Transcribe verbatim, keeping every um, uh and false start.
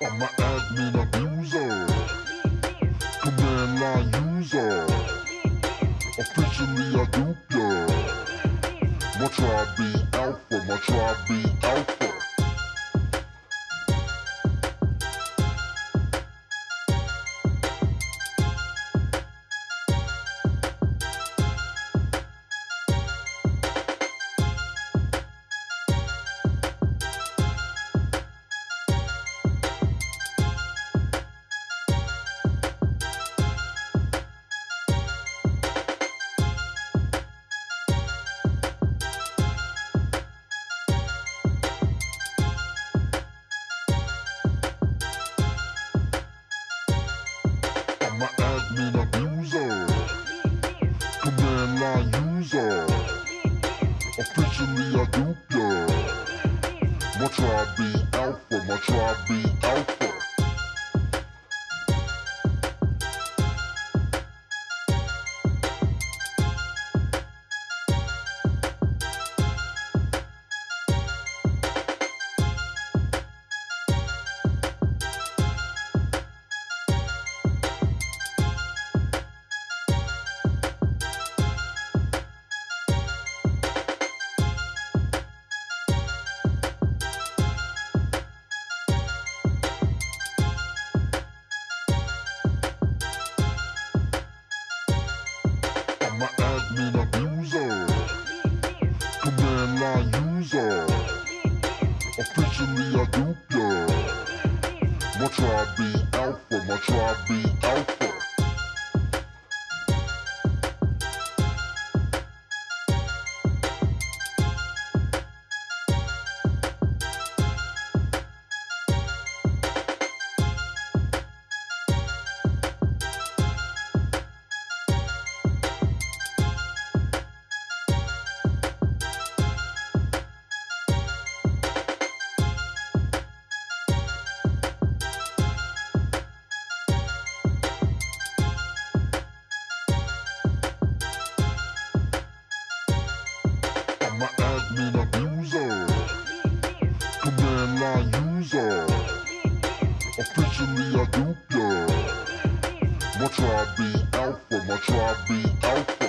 I'm an admin abuser, command line user. Officially I dupe ya. My tribe be alpha, my tribe be alpha. I'm an admin abuser, command line user. Officially I dupe ya. My tribe be alpha, my tribe be alpha. I'm an admin abuser, command line user. Officially I dupe ya. My tribe be alpha, my tribe be alpha. I'm an admin abuser, command line user. Officially I dupe ya. My tribe be alpha, my tribe be alpha.